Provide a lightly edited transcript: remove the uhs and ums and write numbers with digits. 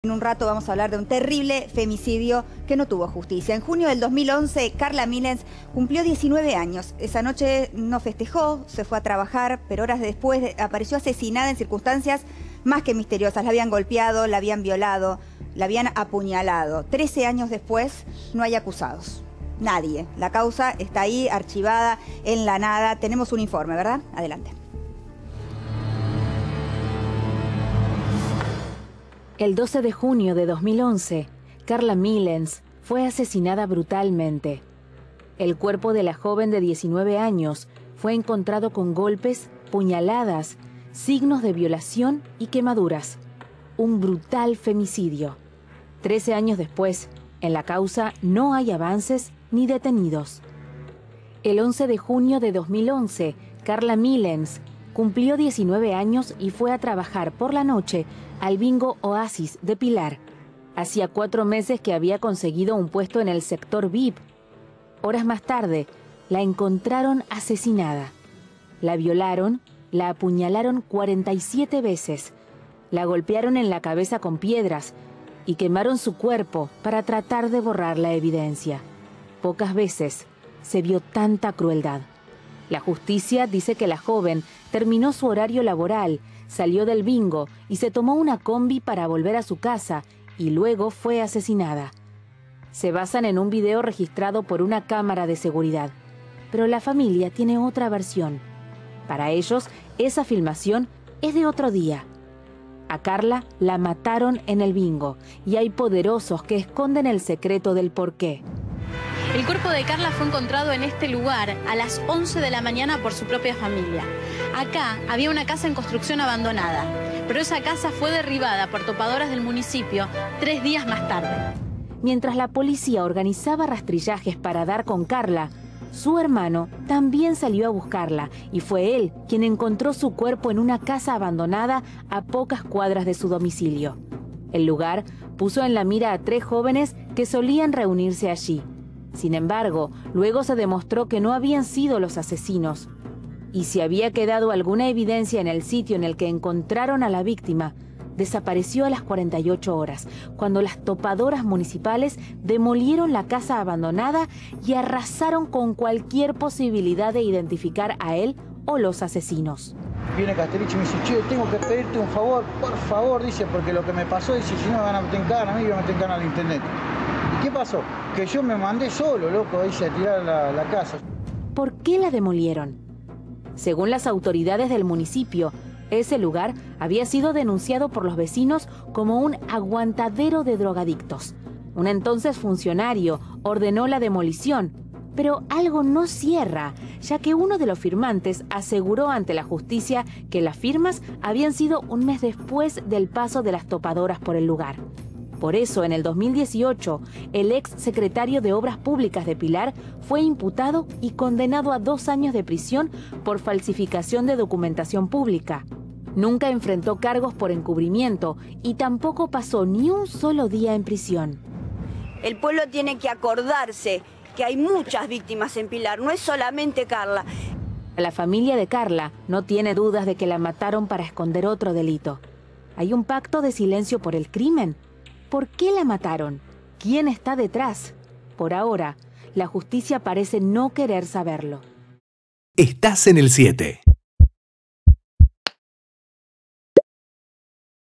En un rato vamos a hablar de un terrible femicidio que no tuvo justicia. En junio del 2011, Carla Millens cumplió 19 años. Esa noche no festejó, se fue a trabajar, pero horas después apareció asesinada en circunstancias más que misteriosas. La habían golpeado, la habían violado, la habían apuñalado. 13 años después, no hay acusados. Nadie. La causa está ahí, archivada, en la nada. Tenemos un informe, ¿verdad? Adelante. El 12 de junio de 2011, Carla Millens fue asesinada brutalmente. El cuerpo de la joven de 19 años fue encontrado con golpes, puñaladas, signos de violación y quemaduras. Un brutal femicidio. 13 años después, en la causa no hay avances ni detenidos. El 11 de junio de 2011, Carla Millens cumplió 19 años y fue a trabajar por la noche al Bingo Oasis de Pilar. Hacía 4 meses que había conseguido un puesto en el sector VIP. Horas más tarde, la encontraron asesinada. La violaron, la apuñalaron 47 veces, la golpearon en la cabeza con piedras y quemaron su cuerpo para tratar de borrar la evidencia. Pocas veces se vio tanta crueldad. La justicia dice que la joven terminó su horario laboral, salió del bingo y se tomó una combi para volver a su casa y luego fue asesinada. Se basan en un video registrado por una cámara de seguridad, pero la familia tiene otra versión. Para ellos, esa filmación es de otro día. A Carla la mataron en el bingo y hay poderosos que esconden el secreto del porqué. El cuerpo de Carla fue encontrado en este lugar a las 11 de la mañana por su propia familia. Acá había una casa en construcción abandonada, pero esa casa fue derribada por topadoras del municipio 3 días más tarde. Mientras la policía organizaba rastrillajes para dar con Carla, su hermano también salió a buscarla y fue él quien encontró su cuerpo en una casa abandonada a pocas cuadras de su domicilio. El lugar puso en la mira a 3 jóvenes que solían reunirse allí. Sin embargo, luego se demostró que no habían sido los asesinos. Y si había quedado alguna evidencia en el sitio en el que encontraron a la víctima, desapareció a las 48 horas, cuando las topadoras municipales demolieron la casa abandonada y arrasaron con cualquier posibilidad de identificar a él o los asesinos. Viene Castellichi y me dice: che, tengo que pedirte un favor, por favor, dice, porque lo que me pasó, dice, si no me van a meter en cana a mí, me van a meter en cana al internet. ¿Y qué pasó? Que yo me mandé solo, loco, dice, a tirar la casa. ¿Por qué la demolieron? Según las autoridades del municipio, ese lugar había sido denunciado por los vecinos como un aguantadero de drogadictos. Un entonces funcionario ordenó la demolición, pero algo no cierra, ya que uno de los firmantes aseguró ante la justicia que las firmas habían sido un mes después del paso de las topadoras por el lugar. Por eso, en el 2018, el ex secretario de Obras Públicas de Pilar fue imputado y condenado a 2 años de prisión por falsificación de documentación pública. Nunca enfrentó cargos por encubrimiento y tampoco pasó ni un solo día en prisión. El pueblo tiene que acordarse que hay muchas víctimas en Pilar, no es solamente Carla. La familia de Carla no tiene dudas de que la mataron para esconder otro delito. ¿Hay un pacto de silencio por el crimen? ¿Por qué la mataron? ¿Quién está detrás? Por ahora, la justicia parece no querer saberlo. Estás en el 7.